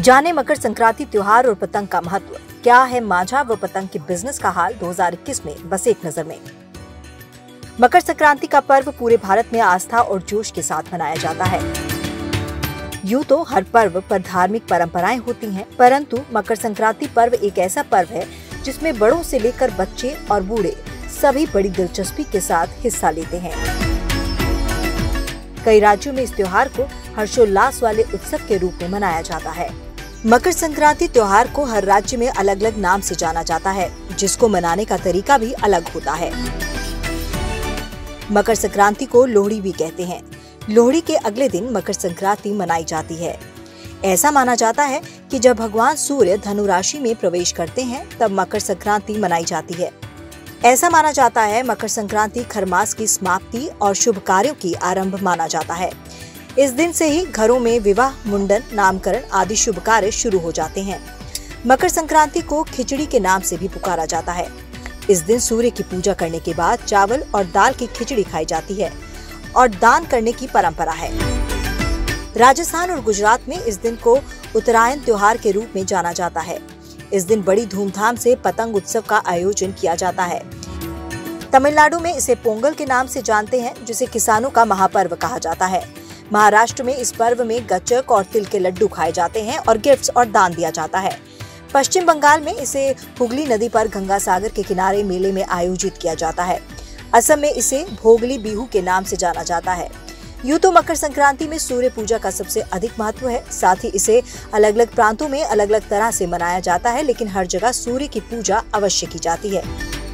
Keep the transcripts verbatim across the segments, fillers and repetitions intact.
जाने मकर संक्रांति त्योहार और पतंग का महत्व। क्या है मांझा व पतंग के बिजनेस का हाल दो हज़ार इक्कीस में, बस एक नजर में। मकर संक्रांति का पर्व पूरे भारत में आस्था और जोश के साथ मनाया जाता है। यूं तो हर पर्व पर धार्मिक परंपराएं होती हैं, परंतु मकर संक्रांति पर्व एक ऐसा पर्व है जिसमें बड़ों से लेकर बच्चे और बूढ़े सभी बड़ी दिलचस्पी के साथ हिस्सा लेते हैं। कई राज्यों में इस त्योहार को हर्षोल्लास वाले उत्सव के रूप में मनाया जाता है। मकर संक्रांति त्योहार को हर राज्य में अलग अलग नाम से जाना जाता है, जिसको मनाने का तरीका भी अलग होता है। मकर संक्रांति को लोहड़ी भी कहते हैं। लोहड़ी के अगले दिन मकर संक्रांति मनाई जाती है। ऐसा माना जाता है कि जब भगवान सूर्य धनु राशि में प्रवेश करते हैं तब मकर संक्रांति मनाई जाती है। ऐसा माना जाता है मकर संक्रांति खरमास की समाप्ति और शुभ कार्यों की आरंभ माना जाता है। इस दिन से ही घरों में विवाह, मुंडन, नामकरण आदि शुभ कार्य शुरू हो जाते हैं। मकर संक्रांति को खिचड़ी के नाम से भी पुकारा जाता है। इस दिन सूर्य की पूजा करने के बाद चावल और दाल की खिचड़ी खाई जाती है और दान करने की परंपरा है। राजस्थान और गुजरात में इस दिन को उत्तरायण त्योहार के रूप में जाना जाता है। इस दिन बड़ी धूमधाम से पतंग उत्सव का आयोजन किया जाता है। तमिलनाडु में इसे पोंगल के नाम से जानते हैं, जिसे किसानों का महापर्व कहा जाता है। महाराष्ट्र में इस पर्व में गच्चक और तिल के लड्डू खाए जाते हैं और गिफ्ट्स और दान दिया जाता है। पश्चिम बंगाल में इसे हुगली नदी पर गंगा सागर के किनारे मेले में आयोजित किया जाता है। असम में इसे भोगली बिहू के नाम से जाना जाता है। यूं तो मकर संक्रांति में सूर्य पूजा का सबसे अधिक महत्व है। साथ ही इसे अलग अलग प्रांतों में अलग अलग तरह से मनाया जाता है, लेकिन हर जगह सूर्य की पूजा अवश्य की जाती है।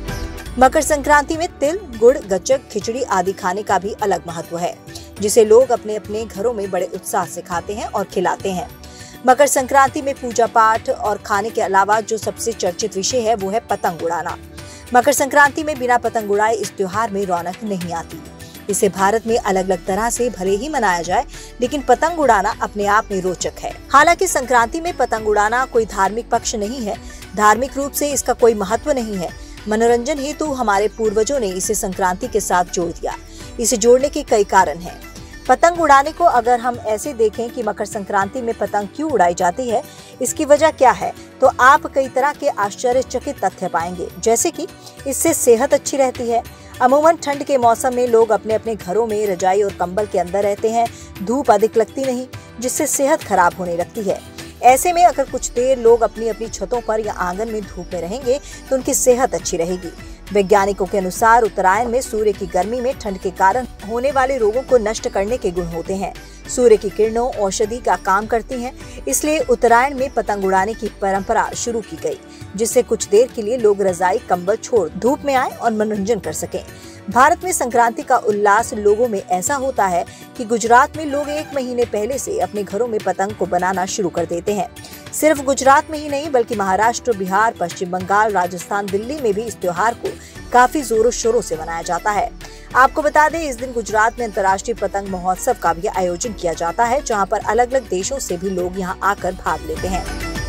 मकर संक्रांति में तिल, गुड़, गच्चक, खिचड़ी आदि खाने का भी अलग महत्व है, जिसे लोग अपने अपने घरों में बड़े उत्साह से खाते हैं और खिलाते हैं। मकर संक्रांति में पूजा पाठ और खाने के अलावा जो सबसे चर्चित विषय है वो है पतंग उड़ाना। मकर संक्रांति में बिना पतंग उड़ाए इस त्योहार में रौनक नहीं आती। इसे भारत में अलग अलग तरह से भले ही मनाया जाए, लेकिन पतंग उड़ाना अपने आप में रोचक है। हालांकि संक्रांति में पतंग उड़ाना कोई धार्मिक पक्ष नहीं है। धार्मिक रूप से इसका कोई महत्व नहीं है। मनोरंजन हेतु हमारे पूर्वजों ने इसे संक्रांति के साथ जोड़ दिया। इसे जोड़ने के कई कारण हैं। पतंग उड़ाने को अगर हम ऐसे देखें कि मकर संक्रांति में पतंग क्यों उड़ाई जाती है, इसकी वजह क्या है, तो आप कई तरह के आश्चर्यचकित तथ्य पाएंगे। जैसे कि इससे सेहत अच्छी रहती है। अमूमन ठंड के मौसम में लोग अपने अपने घरों में रजाई और कंबल के अंदर रहते हैं। धूप अधिक लगती नहीं, जिससे सेहत खराब होने लगती है। ऐसे में अगर कुछ देर लोग अपनी अपनी छतों पर या आंगन में धूप में रहेंगे तो उनकी सेहत अच्छी रहेगी। वैज्ञानिकों के अनुसार उत्तरायण में सूर्य की गर्मी में ठंड के कारण होने वाले रोगों को नष्ट करने के गुण होते हैं। सूर्य की किरणों औषधि का काम करती हैं, इसलिए उत्तरायण में पतंग उड़ाने की परंपरा शुरू की गई, जिससे कुछ देर के लिए लोग रजाई कंबल छोड़ धूप में आए और मनोरंजन कर सकें। भारत में संक्रांति का उल्लास लोगों में ऐसा होता है कि गुजरात में लोग एक महीने पहले से अपने घरों में पतंग को बनाना शुरू कर देते हैं। सिर्फ गुजरात में ही नहीं, बल्कि महाराष्ट्र, बिहार, पश्चिम बंगाल, राजस्थान, दिल्ली में भी इस त्योहार को काफी जोरों शोरों से मनाया जाता है। आपको बता दें, इस दिन गुजरात में अंतर्राष्ट्रीय पतंग महोत्सव का भी आयोजन किया जाता है, जहां पर अलग अलग देशों से भी लोग यहां आकर भाग लेते हैं।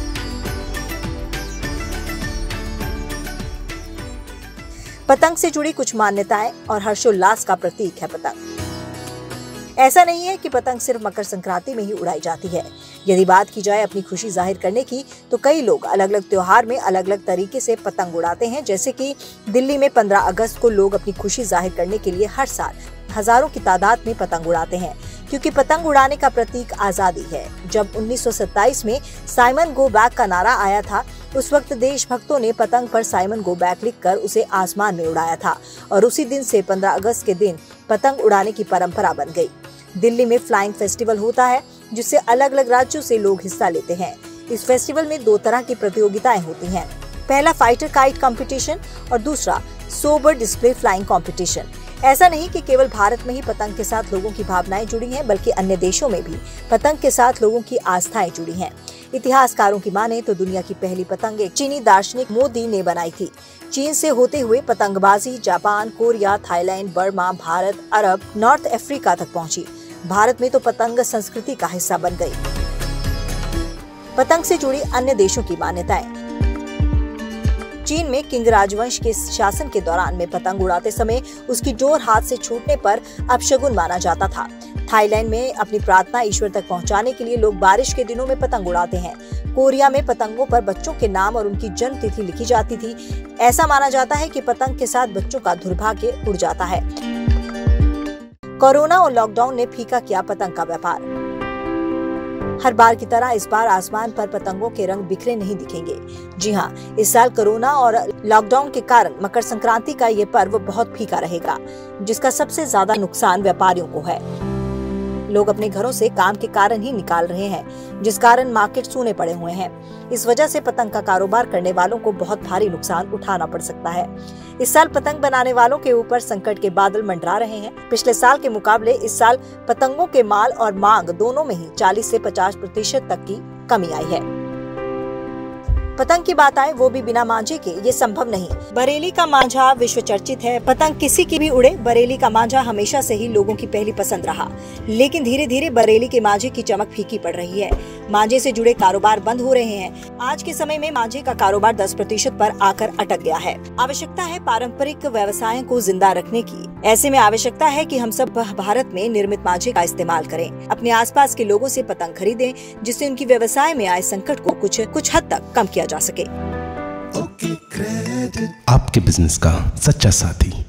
पतंग से जुड़ी कुछ मान्यताएं और हर्षोल्लास का प्रतीक है पतंग। ऐसा नहीं है कि पतंग सिर्फ मकर संक्रांति में ही उड़ाई जाती है। यदि बात की जाए अपनी खुशी जाहिर करने की, तो कई लोग अलग अलग त्योहार में अलग अलग तरीके से पतंग उड़ाते हैं। जैसे कि दिल्ली में पंद्रह अगस्त को लोग अपनी खुशी जाहिर करने के लिए हर साल हजारों की तादाद में पतंग उड़ाते हैं, क्योंकि पतंग उड़ाने का प्रतीक आजादी है। जब उन्नीस सौ सत्ताईस में साइमन गो बैक का नारा आया था, उस वक्त देशभक्तों ने पतंग पर साइमन गो बैक लिखकर उसे आसमान में उड़ाया था और उसी दिन से पंद्रह अगस्त के दिन पतंग उड़ाने की परंपरा बन गई। दिल्ली में फ्लाइंग फेस्टिवल होता है, जिससे अलग अलग राज्यों से लोग हिस्सा लेते हैं। इस फेस्टिवल में दो तरह की प्रतियोगिताएं होती हैं। पहला फाइटर काइट कंपटीशन और दूसरा सोबर डिस्प्ले फ्लाइंग कंपटीशन। ऐसा नहीं कि केवल भारत में ही पतंग के साथ लोगों की भावनाएं जुड़ी हैं, बल्कि अन्य देशों में भी पतंग के साथ लोगों की आस्थाएं जुड़ी हैं। इतिहासकारों की माने तो दुनिया की पहली पतंग एक चीनी दार्शनिक मोदी ने बनाई थी। चीन से होते हुए पतंगबाजी Japan, Korea, Thailand, Burma, Bharat, Arab, North Africa तक पहुंची। भारत में तो पतंग संस्कृति का हिस्सा बन गई। पतंग से जुड़ी अन्य देशों की मान्यताएं। चीन में किंग राजवंश के शासन के दौरान में पतंग उड़ाते समय उसकी डोर हाथ से छूटने पर अपशगुन माना जाता था। थाईलैंड में अपनी प्रार्थना ईश्वर तक पहुंचाने के लिए लोग बारिश के दिनों में पतंग उड़ाते हैं। कोरिया में पतंगों पर बच्चों के नाम और उनकी जन्म तिथि लिखी जाती थी। ऐसा माना जाता है कि पतंग के साथ बच्चों का दुर्भाग्य उड़ जाता है। कोरोना और लॉकडाउन ने फीका किया पतंग का व्यापार। हर बार की तरह इस बार आसमान पर पतंगों के रंग बिखरे नहीं दिखेंगे। जी हाँ, इस साल कोरोना और लॉकडाउन के कारण मकर संक्रांति का ये पर्व बहुत फीका रहेगा, जिसका सबसे ज्यादा नुकसान व्यापारियों को है। लोग अपने घरों से काम के कारण ही निकाल रहे हैं, जिस कारण मार्केट सूने पड़े हुए हैं। इस वजह से पतंग का कारोबार करने वालों को बहुत भारी नुकसान उठाना पड़ सकता है। इस साल पतंग बनाने वालों के ऊपर संकट के बादल मंडरा रहे हैं। पिछले साल के मुकाबले इस साल पतंगों के माल और मांग दोनों में ही चालीस से पचास प्रतिशत तक की कमी आई है। पतंग की बात आए वो भी बिना मांझे के ये संभव नहीं। बरेली का मांझा विश्व चर्चित है। पतंग किसी की भी उड़े, बरेली का मांझा हमेशा से ही लोगों की पहली पसंद रहा, लेकिन धीरे धीरे बरेली के मांझे की चमक फीकी पड़ रही है। मांझे से जुड़े कारोबार बंद हो रहे हैं। आज के समय में मांझे का कारोबार दस प्रतिशत पर आकर अटक गया है। आवश्यकता है पारंपरिक व्यवसायों को जिंदा रखने की। ऐसे में आवश्यकता है कि हम सब भारत में निर्मित मांझे का इस्तेमाल करें। अपने आसपास के लोगों से पतंग खरीदें, जिससे उनकी व्यवसाय में आए संकट को कुछ कुछ हद तक कम किया जा सके। आपके बिजनेस का सच्चा साथी।